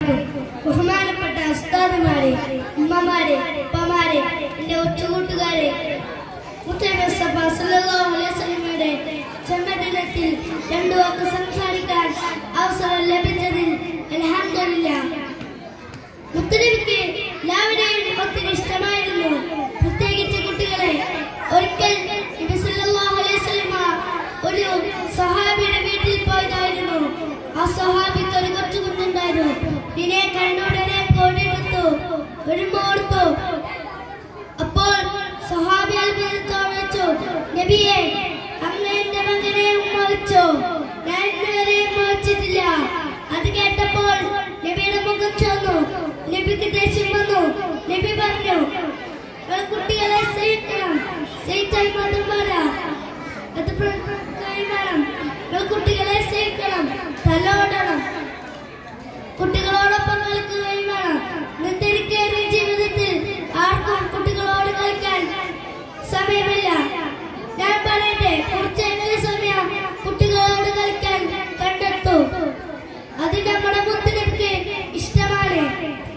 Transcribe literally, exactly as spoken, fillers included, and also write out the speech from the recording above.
ബഹുമാനപ്പെട്ട ഉസ്താദുമാരെ, ഉമ്മമാരെ, ഉപ്പമാരെ, എന്റെ ഒറ്റുകൂട്ടുകാരെ, മുത്തനബി മുസ്തഫ സല്ലല്ലാഹു അലൈഹി വസല്ലമയുടെ ജന്മദിനത്തിൽ രണ്ടു വാക്ക് സംസാരിക്കാൻ അവസരം ലഭിച്ചതിൽ അൽഹംദുലില്ലാഹ്. മുത്തനബിക്ക് എല്ലാവരെയും ഒത്തിരി ഇഷ്ടമായിരുന്നു, പ്രത്യേകിച്ച് കുട്ടികളെ. ഒരിക്കൽ നബി സല്ലല്ലാഹു അലൈഹി വസല്ലമ ഒരു സഹാബിയുടെ വീട്ടിൽ പോയതായിരുന്നു. ആ സഹാബിക്ക് ഒരു കൊച്ചു കുഞ്ഞുണ്ടായിരുന്നു. ഇതിനെ കണ്ടുടനെ കോടിയെടുത്തു ഒരു മോർത്തു. അപ്പോൾ സഹാബി അത്ഭുതത്തോടെ വെച്ചു, നബിയെ, അങ്ങ് എന്റെ മകനെ ഉമ്മ വെച്ചോ? ഞാൻ ഇന്നുവരെ ഉമ്മ വെച്ചിട്ടില്ല. അത് കേട്ടപ്പോൾ നബിയുടെ മുഖം ചുവന്നു. നബിക്ക് ദേഷ്യം വന്നു. നബി പറഞ്ഞു, കുട്ടികളെ സ്നേഹിക്കണം, സ്നേഹിച്ചാൽ മാത്രം പോരാ, അത് വേണം. കുട്ടികളെ സ്നേഹിക്കണം, തലോടണം, കുട്ടികളോടൊപ്പം കളിക്കുകയും വേണം. തിരക്കേറിയ ജീവിതത്തിൽ ആർക്കും കുട്ടികളോട് കളിക്കാൻ സമയമില്ല. ഞാൻ പറയട്ടെ, കുറച്ചെങ്കിലും സമയം കുട്ടികളോട് കളിക്കാൻ കണ്ടെത്തു. അത് നമ്മുടെ മുത്തനബിക്ക് ഇഷ്ടമാണ്.